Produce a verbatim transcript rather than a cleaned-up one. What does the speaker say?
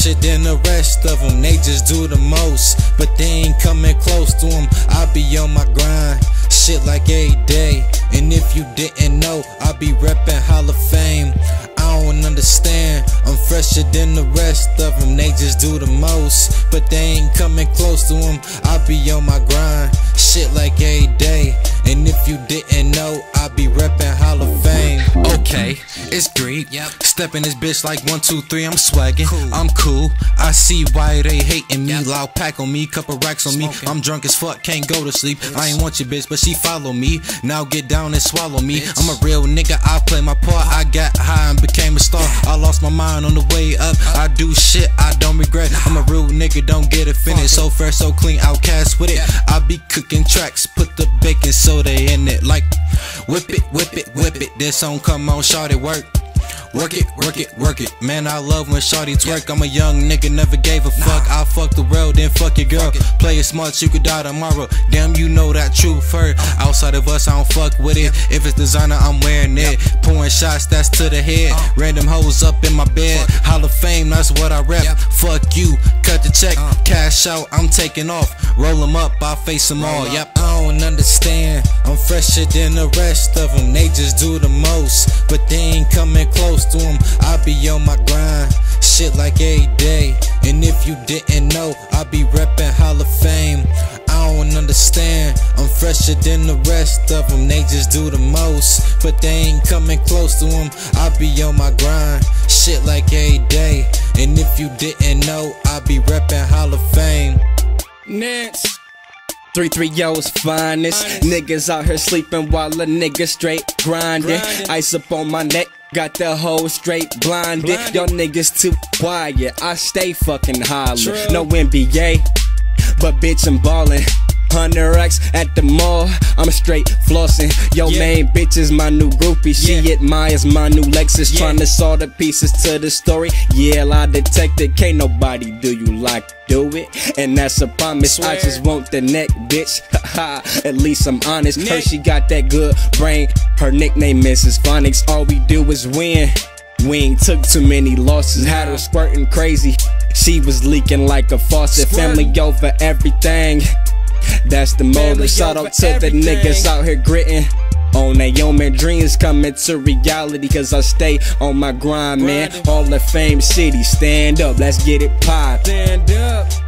fresher than the rest of them. They just do the most, but they ain't coming close to them. I be on my grind, shit like every day. And if you didn't know, I be reppin' Hall of Fame. I don't understand, I'm fresher than the rest of them. They just do the most, but they ain't coming close to them. I be on my grind, shit like every day. And if you didn't know, I be reppin' Hall of Fame. Okay, it's Greek. Yep. Steppin' this bitch like one, two, three, I'm swaggin'. Cool. I'm cool, I see why they hating me. Yep. Loud pack on me, couple racks on Smoking. me. I'm drunk as fuck, can't go to sleep. Bitch. I ain't want your bitch, but she follow me. Now get down and swallow me. Bitch. I'm a real nigga, I play my part. I got high and became a star. I lost my mind on the way up. I do shit I don't regret. I'm a real nigga, don't get offended. So fresh, so clean, outcast with it. I be cooking tracks, put the baking soda in it. Like whip it, whip it, whip it. This song come on, shawty work. Work it, work it, work it. Man, I love when shawty twerk. I'm a young nigga, never gave a fuck. I fuck the world, then fuck your girl. Play it smart, you could die tomorrow. Damn, you know that truth hurt. Outside of us, I don't fuck with it. If it's designer, I'm wearing it. Pouring shots, that's to the head. Random hoes up in my bed. Hall of Fame, that's what I rep. Fuck you, cut the check. Cash out, I'm taking off. Roll them up, I face them all. Yep, I don't understand. I'm fresher than the rest of them. They just do the most, but they ain't coming close to them. I be on my grind, shit like every day. And if you didn't know, I be reppin' Hall of Fame. I don't understand, I'm fresher than the rest of them. They just do the most, but they ain't coming close to them. I be on my grind, shit like every day. And if you didn't know, I be reppin' Hall of Fame. Next. three three O's finest. finest. Niggas out here sleeping while a nigga straight grinding. grinding. Ice up on my neck, got the hoe straight blinded. blinded. Y'all niggas too quiet, I stay fucking hollering. No N B A, but bitch I'm ballin'. one hundred racks at the mall, I'm straight flossing. Yo, yeah. Main bitch is my new groupie. She yeah. admires my new Lexus. Yeah. Trying to solve the pieces to the story. Yeah, lie detected. Can't nobody do you like do it. And that's a promise. Swear. I just want the neck, bitch. Haha, at least I'm honest. Neck. Her, she got that good brain. Her nickname Missus Phonics. All we do is win. We ain't took too many losses. Nah. Had her squirting crazy. She was leaking like a faucet. Squirt. Family over everything. That's the motive. Shout out to everything. The niggas out here gritting on their own, man. Dreams coming to reality, cause I stay on my grind, man. Hall of Fame city, stand up, let's get it poppin'. Stand up.